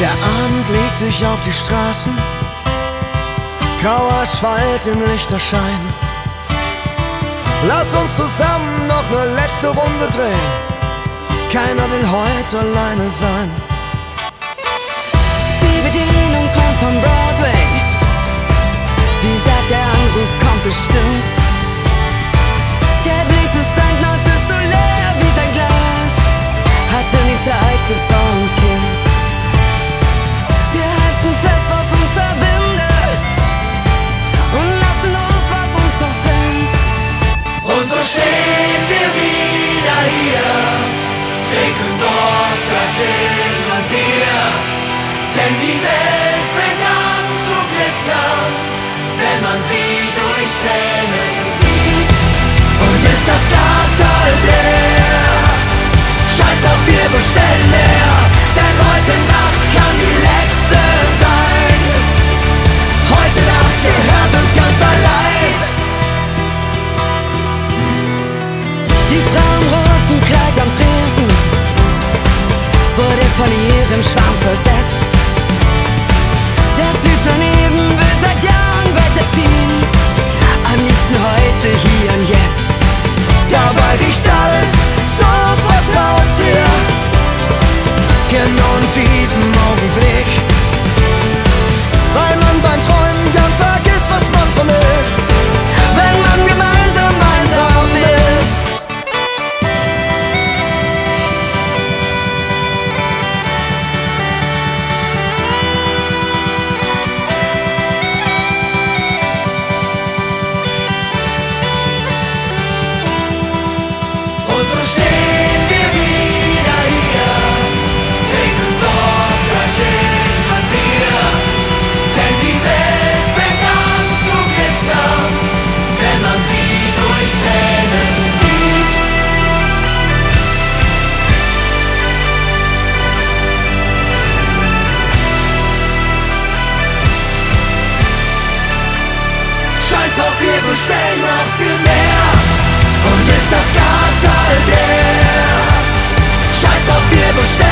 Der Abend legt sich auf die Straßen, grauer Asphalt im Lichterschein. Lass uns zusammen noch ne letzte Runde drehen, keiner will heute alleine sein. Die Bedienung träumt vom Broadway, sie sagt, der Anruf kommt bestimmt. Der Blick des Rentners ist so leer wie sein Glas, hatte nie Zeit für Frau und Kind. Wir halten fest, was uns verbindet, und lassen los, was uns noch trennt. Und so stehen wir wieder hier, trinken Wodka, Gin und Bier. Denn die Welt fängt an zu glitzern, wenn man sie durch Tränen sieht. Und ist das Glas halb leer, scheiß drauf, wir bestellen mehr, denn heute Nacht kann die letzte sein. Heute Nacht gehört uns ganz allein. Die Frau im roten Kleid am Tresen wurde von ihrem Schwarm versetzt. Der Typ daneben will seit Jahren weiterziehen, am liebsten heute, hier und jetzt. Dabei riecht alles so vertraut hier, genau in diesem Augenblick, weil man beim Träumen gern vergisst, was man vermisst, wenn man gemeinsam einsam ist. Und so stehen wir wieder hier, trinken Wodka, Gin und Bier. Denn die Welt fängt an zu glitzern, wenn man sie durch Tränen sieht. Scheiß drauf, wir bestellen noch viel mehr. Und ist das Gas halb leer, scheiß drauf, wir bestellen